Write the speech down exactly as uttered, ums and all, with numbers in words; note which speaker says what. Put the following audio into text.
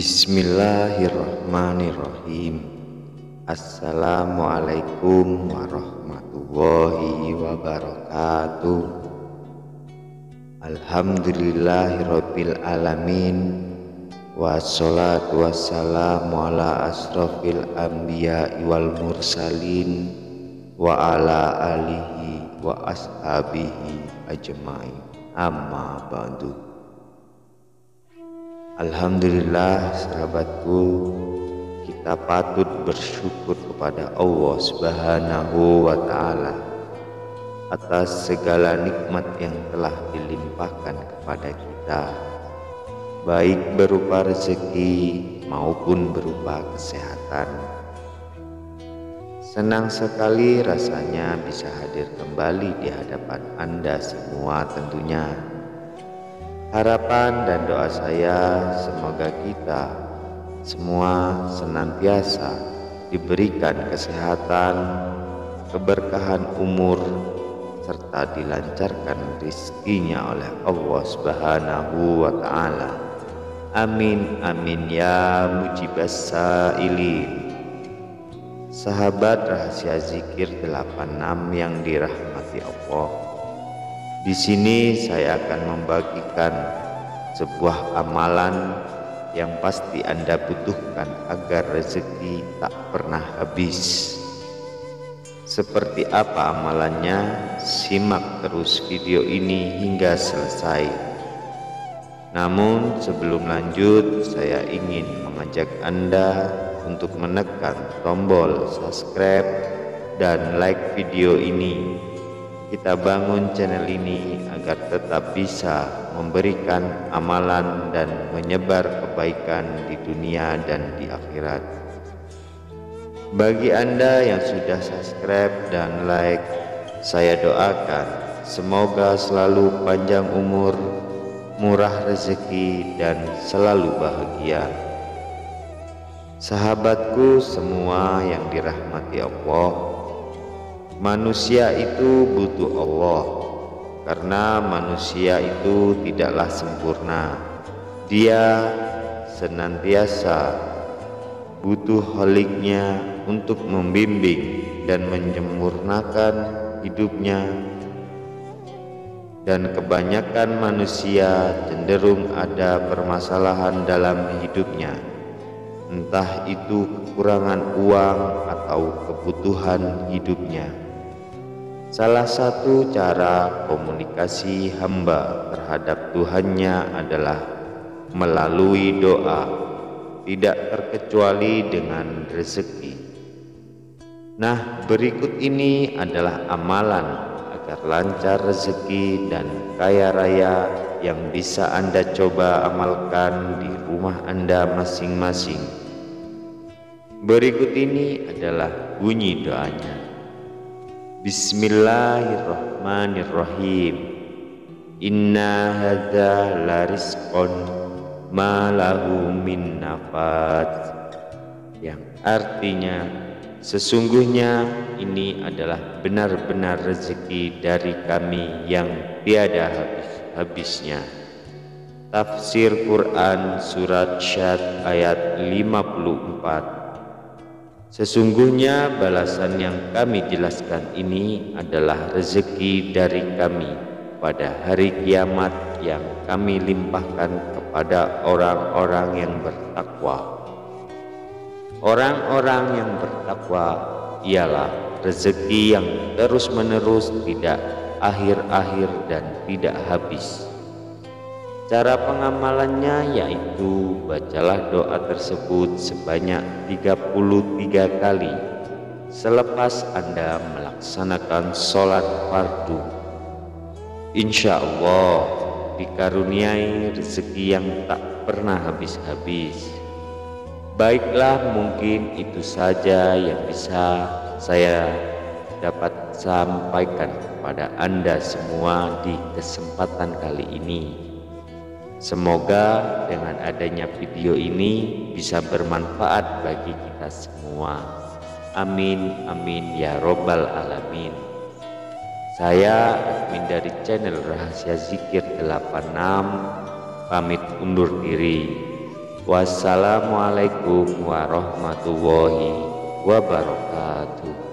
Speaker 1: Bismillahirrahmanirrahim. Assalamualaikum warahmatullahi wabarakatuh. Alhamdulillahirabbil alamin. Wassalatu wassalamu ala asrofil anbiya'i wal mursalin wa ala alihi wa ashabihi ajmain. Amma ba'du. Alhamdulillah sahabatku, kita patut bersyukur kepada Allah Subhanahu wa ta'ala atas segala nikmat yang telah dilimpahkan kepada kita, baik berupa rezeki maupun berupa kesehatan. Senang sekali rasanya bisa hadir kembali di hadapan Anda semua tentunya. Harapan dan doa saya semoga kita semua senantiasa diberikan kesehatan, keberkahan umur, serta dilancarkan rizkinya oleh Allah Subhanahu wa ta'ala. Amin amin ya mujibas sa'ilin. Sahabat rahasia zikir delapan puluh enam yang dirahmati Allah, di sini saya akan membagikan sebuah amalan yang pasti Anda butuhkan agar rezeki tak pernah habis. Seperti apa amalannya? Simak terus video ini hingga selesai. Namun sebelum lanjut, saya ingin mengajak Anda untuk menekan tombol subscribe dan like video ini. Kita bangun channel ini agar tetap bisa memberikan amalan dan menyebar kebaikan di dunia dan di akhirat. Bagi Anda yang sudah subscribe dan like, saya doakan semoga selalu panjang umur, murah rezeki, dan selalu bahagia. Sahabatku semua yang dirahmati Allah, manusia itu butuh Allah, karena manusia itu tidaklah sempurna. Dia senantiasa butuh Kholiknya untuk membimbing dan menyempurnakan hidupnya. Dan kebanyakan manusia cenderung ada permasalahan dalam hidupnya, entah itu kekurangan uang atau kebutuhan hidupnya. Salah satu cara komunikasi hamba terhadap Tuhannya adalah melalui doa, tidak terkecuali dengan rezeki. Nah, berikut ini adalah amalan agar lancar rezeki dan kaya raya yang bisa Anda coba amalkan di rumah Anda masing-masing. Berikut ini adalah bunyi doanya. Bismillahirrahmanirrahim. Inna hadza larizqun ma lahu min nafad. Yang artinya, sesungguhnya ini adalah benar-benar rezeki dari kami yang tiada habis-habisnya. Tafsir Quran Surat Syad ayat lima puluh empat. Sesungguhnya balasan yang kami jelaskan ini adalah rezeki dari kami pada hari kiamat yang kami limpahkan kepada orang-orang yang bertakwa. Orang-orang yang bertakwa ialah rezeki yang terus-menerus, tidak akhir-akhir dan tidak habis. Cara pengamalannya yaitu bacalah doa tersebut sebanyak tiga puluh tiga kali selepas Anda melaksanakan sholat fardu. Insya Allah dikaruniai rezeki yang tak pernah habis-habis. Baiklah, mungkin itu saja yang bisa saya dapat sampaikan kepada Anda semua di kesempatan kali ini. Semoga dengan adanya video ini bisa bermanfaat bagi kita semua. Amin amin ya robbal alamin. Saya admin dari channel Rahasia Zikir delapan puluh enam pamit undur diri. Wassalamualaikum warahmatullahi wabarakatuh.